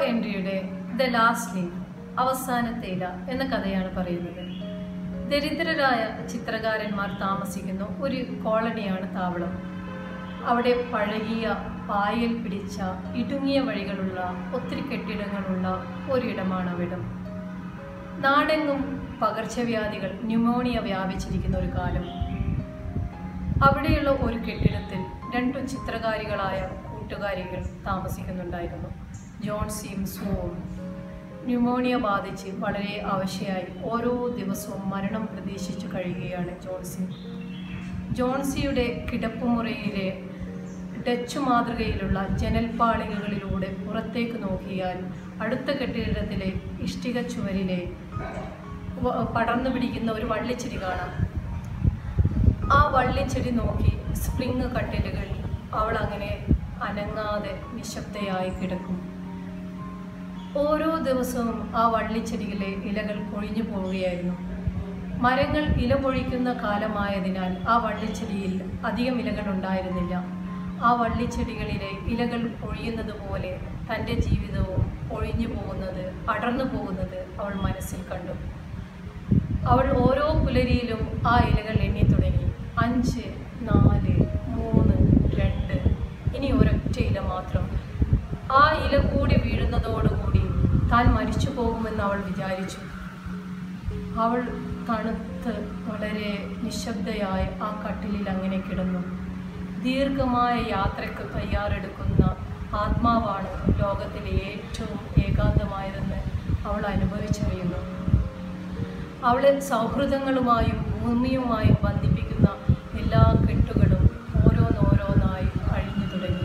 ഹെൻറിയുടെ the last leaf അവസാനത്തെ ഇല എന്ന കഥയാണ് പറയുന്നത്. ദരിദ്രരായ ചിത്രകാരന്മാർ താമസിക്കുന്ന ഒരു കോളനിയാണ് താവളം. അവിടെ പഴകിയ പായൽ പിടിച്ച ഇടുങ്ങിയ വഴികളുള്ള ഒത്തിരി കെട്ടിടങ്ങളുള്ള ഒരിടമാണ് അവിടം. നാടെങ്ങും പകർച്ചവ്യാധികൾ ന്യൂമോണിയ വ്യാപിച്ചിരിക്കുന്ന ഒരു കാലം. അവിടെയുള്ള ഒരു കെട്ടിടത്തിൽ 2 ചിത്രകാരികളായ കൂട്ടുകാരികൾ താമസിക്കുന്നുണ്ടായിരുന്നു. ജോൺസിയും സൂവും. ന്യൂമോണിയ ബാധിച്ച് വളരെ അവശയായി ഓരോ ദിവസവും മരണം പ്രതീക്ഷിച്ചു കഴിയുകയാണ് ജോൺസി. ജോൺസിയുടെ കിടപ്പുമുറിയിലെ ഡച്ച് മാതൃകയിലുള്ള ജനൽപ്പാളികകളിലൂടെ പുറത്തേക്ക് നോക്കിയാൽ അടുത്ത കെട്ടിടത്തിലെ ഇഷ്ടിക ചുവരിലെ പടർന്നു പിടിക്കുന്ന ഒരു വള്ളിച്ചെടി കാണാം. ആ വള്ളിച്ചെടി നോക്കി സ്പ്രിങ് കട്ടിലുകൾ അവൾ അങ്ങനെ അനങ്ങാതെ നിശബ്ദയായി കിടക്കും. ഓരോ ദിവസവും ആ വള്ളിച്ചെടിയിലെ ഇലകൾ കൊഴിഞ്ഞു പോവുകയായിരുന്നു. മരങ്ങൾ ഇല പൊഴിക്കുന്ന കാലമായതിനാൽ ആ വള്ളിച്ചെടിയിൽ അധികം ഇലകൾ ഉണ്ടായിരുന്നില്ല. ആ വള്ളിച്ചെടികളിലെ ഇലകൾ പൊഴിയുന്നത് പോലെ തൻ്റെ ജീവിതവും ഒഴിഞ്ഞു പോകുന്നത്, അടർന്നു പോകുന്നത് അവൾ മനസ്സിൽ കണ്ടു. അവൾ ഓരോ പുലരിയിലും ആ ഇലകൾ എണ്ണി തുടങ്ങി. 5, 4, 3, 2, ഇനി ഒരൊറ്റ ഇല മാത്രം. ആ ഇല കൂടി വീഴുന്നതോടുകൂടി താൻ മരിച്ചു പോകുമെന്ന് അവൾ വിചാരിച്ചു. അവൾ തണുത്ത് വളരെ നിശബ്ദയായി ആ കട്ടിലിൽ അങ്ങനെ കിടന്നു. ദീർഘമായ യാത്രയ്ക്ക് തയ്യാറെടുക്കുന്ന ആത്മാവാണ് ലോകത്തിലെ ഏറ്റവും ഏകാന്തമായതെന്ന് അവൾ അനുഭവിച്ചറിയുന്നു. അവളെ സൗഹൃദങ്ങളുമായും ഭൂമിയുമായും ബന്ധിപ്പിക്കുന്ന എല്ലാ കെട്ടുകളും ഓരോന്നോരോന്നായി അഴിഞ്ഞു തുടങ്ങി.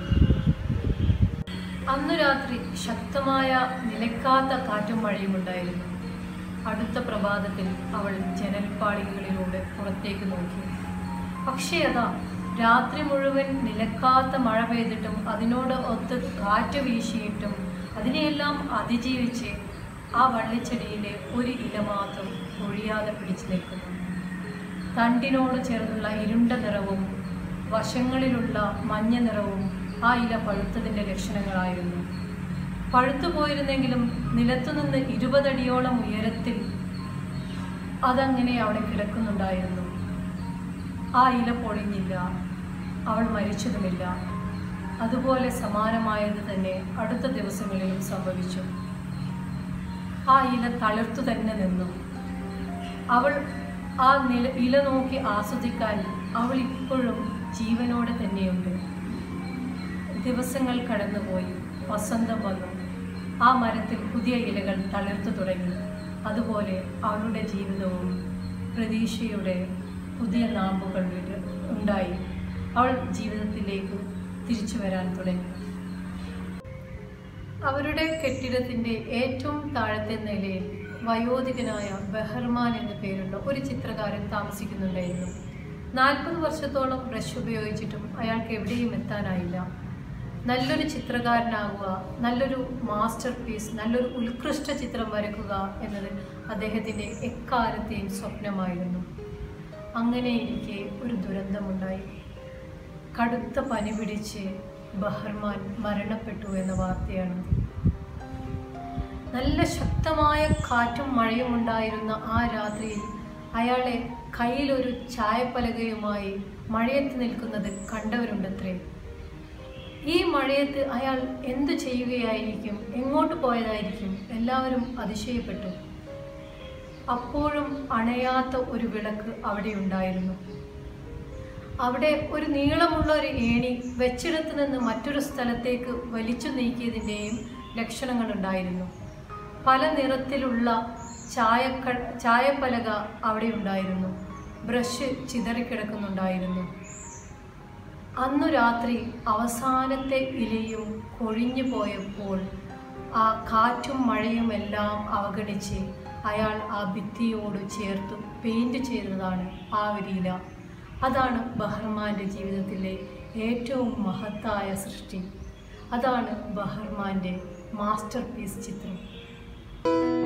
അന്നു രാത്രി ശക്തമായ നിലയ്ക്കാത്ത കാറ്റും മഴയും ഉണ്ടായിരുന്നു. അടുത്ത പ്രഭാതത്തിൽ അവൾ ജനൽപ്പാളികളിലൂടെ പുറത്തേക്ക് നോക്കി. പക്ഷേ അതാ, രാത്രി മുഴുവൻ നിലക്കാത്ത മഴ പെയ്തിട്ടും അതിനോട് ഒത്ത് കാറ്റ് വീശിയിട്ടും അതിനെയെല്ലാം അതിജീവിച്ച് ആ വള്ളിച്ചെടിയിലെ ഒരു ഇല മാത്രം ഒഴിയാതെ പിടിച്ചു നിൽക്കുന്നു. തണ്ടിനോട് ചേർന്നുള്ള ഇരുണ്ട നിറവും വശങ്ങളിലുള്ള മഞ്ഞ നിറവും ആ ഇല പഴുത്തതിൻ്റെ ലക്ഷണങ്ങളായിരുന്നു. പഴുത്തുപോയിരുന്നെങ്കിലും നിലത്തുനിന്ന് 20 അടിയോളം ഉയരത്തിൽ അതങ്ങനെ അവിടെ കിടക്കുന്നുണ്ടായിരുന്നു. ആ ഇല പൊഴിഞ്ഞില്ല, അവൾ മരിച്ചതുമില്ല. അതുപോലെ സമാനമായത് തന്നെ അടുത്ത ദിവസങ്ങളിലും സംഭവിച്ചു. ആ ഇല തളിർത്തു തന്നെ നിന്നു. അവൾ ആ ഇല നോക്കി ആസ്വദിക്കാൻ അവൾ ഇപ്പോഴും ജീവനോടെ തന്നെയുണ്ട്. ദിവസങ്ങൾ കടന്നുപോയി. വസന്തം വന്നു. ആ മരത്തിൽ പുതിയ ഇലകൾ തളിർത്തു തുടങ്ങി. അതുപോലെ അവളുടെ ജീവിതവും പ്രതീക്ഷയുടെ പുതിയ നാമ്പുകൾ ഉണ്ടായി. അവൾ ജീവിതത്തിലേക്ക് തിരിച്ചു വരാൻ തുടങ്ങി. അവരുടെ കെട്ടിടത്തിൻ്റെ ഏറ്റവും താഴത്തെ നിലയിൽ വയോധികനായ ബഹർമാൻ എന്നു പേരുള്ള ഒരു ചിത്രകാരൻ താമസിക്കുന്നുണ്ടായിരുന്നു. 40 വർഷത്തോളം ബ്രഷ് ഉപയോഗിച്ചിട്ടും അയാൾക്ക് എവിടെയും എത്താനായില്ല. നല്ലൊരു ചിത്രകാരനാകുക, നല്ലൊരു മാസ്റ്റർ പീസ്, നല്ലൊരു ഉത്കൃഷ്ട ചിത്രം വരയ്ക്കുക എന്നത് അദ്ദേഹത്തിൻ്റെ എക്കാലത്തെയും സ്വപ്നമായിരുന്നു. അങ്ങനെയിരിക്കെ ഒരു ദുരന്തമുണ്ടായി. കടുത്ത പനി പിടിച്ച് ബഹർമാൻ മരണപ്പെട്ടു എന്ന വാർത്തയാണ്. നല്ല ശക്തമായ കാറ്റും മഴയും ഉണ്ടായിരുന്ന ആ രാത്രിയിൽ അയാളെ കയ്യിലൊരു ചായപ്പലകയുമായി മഴയത്ത് നിൽക്കുന്നത് കണ്ടവരുണ്ടത്രേ. ഈ മഴയത്ത് അയാൾ എന്തു ചെയ്യുകയായിരിക്കും, എങ്ങോട്ട് പോയതായിരിക്കും? എല്ലാവരും അതിശയപ്പെട്ടു. അപ്പോഴും അണയാത്ത ഒരു വിളക്ക് അവിടെ ഉണ്ടായിരുന്നു. അവിടെ ഒരു നീളമുള്ള ഒരു ഏണി വെച്ചിടത്ത് നിന്ന് മറ്റൊരു സ്ഥലത്തേക്ക് വലിച്ചു നീക്കിയതിൻ്റെയും ലക്ഷണങ്ങളുണ്ടായിരുന്നു. പല നിറത്തിലുള്ള ചായപ്പലക അവിടെ ഉണ്ടായിരുന്നു. ബ്രഷ് ചിതറിക്കിടക്കുന്നുണ്ടായിരുന്നു. അന്നു രാത്രി അവസാനത്തെ ഇലയും കൊഴിഞ്ഞു പോയപ്പോൾ ആ കാറ്റും മഴയും എല്ലാം അവഗണിച്ച് അയാൾ ആ ഭിത്തിയോട് ചേർത്ത് പെയിൻറ് ചെയ്തതാണ് ആ ഒരു ഇല. അതാണ് ബഹർമാൻ്റെ ജീവിതത്തിലെ ഏറ്റവും മഹത്തായ സൃഷ്ടി. അതാണ് ബഹർമാൻ്റെ മാസ്റ്റർ പീസ് ചിത്രം.